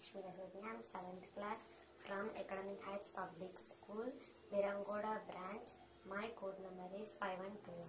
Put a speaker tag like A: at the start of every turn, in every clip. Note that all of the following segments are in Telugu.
A: Lakshmi Rasatnam, 7th class from Academic Heights Public School, Birangoda branch. My code number is 512.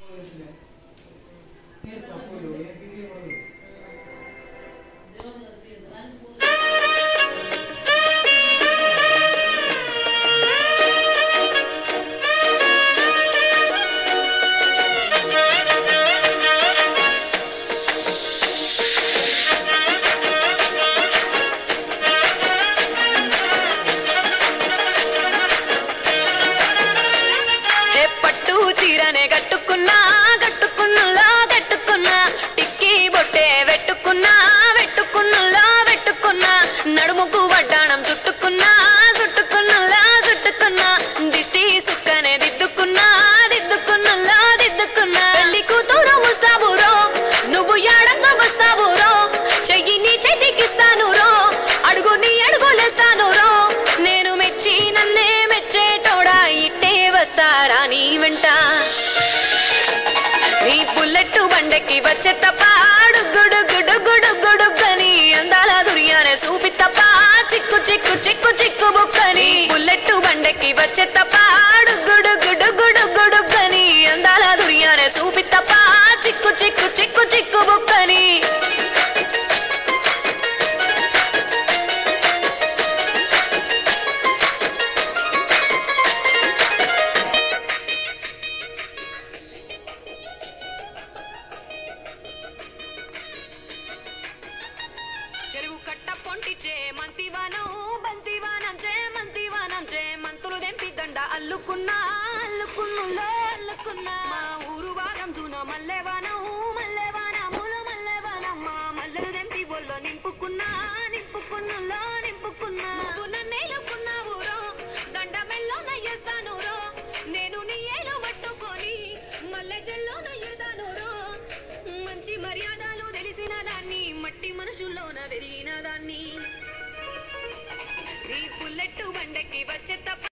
B: చీరనే గట్టుకున్నా గట్టుకున్నలా గట్టుకున్నా tikki బొట్టే వెట్టుకున్నా వెట్టుకున్నలా వెట్టుకున్నా నడుముకు వడ్డాణం చుట్టుకున్నా చుట్టుకున్నలా చుట్టుకున్నా దిష్టి సుక్కనే దిద్దుకున్నా దిద్దుకున్నలా దిద్దుకున్నా పెళ్లి కూతురు ముస్తాబురో నువ్వు యాడంగా వస్తావురో చెయ్యి నీ చేతికిస్తాను రో అడుగు నీ అడుగులేస్తాను రో నేను మెచ్చి నన్నే మెచ్చేటోడా ఇట్టే వస్తారా నీ వెంట నీ బుల్లెట్ బండకి వచ్చే తప్ప గుడు గుడు గుడు గుడుగని అందాల దుర్యానే చూపి తప్ప చిక్కు చిక్కు చిక్కు చిక్కు బుక్కని బుల్లెట్ బండకి వచ్చే తప్ప గుడు గుడు గుడు గుడుగని అందాల దుర్యానే చూపి తప్ప చిక్కు చిక్కు చిక్కు చిక్కు బుక్కని చెరువు కట్ట పొంటిచే మంతివానం బంతివానం చే మంతివానం చే మంతులు దెంపి దండ అల్లుకున్నా అల్లుకున్నులో అల్లుకున్నా మా ఊరు వారం జూన మల్లెవానం మల్లెవానములు మల్లెవానమ్మ మల్లెలు దెంపి బొల్లో నింపుకున్నా నింపుకున్నులో నింపుకున్నా నువ్వు నన్నేలుకున్నావు రో దండ మెల్లో నయ్యేస్తాను రో నేను నీ ఏలు పట్టుకొని మల్లె జల్లో నయ్యేదాను రో మంచి మర్యాదలు తెలిసిన దాన్ని మట్టి మనుషుల్లోన పెరిగిన దాన్ని నీ బుల్లెట్ బండకి వచ్చే తప్ప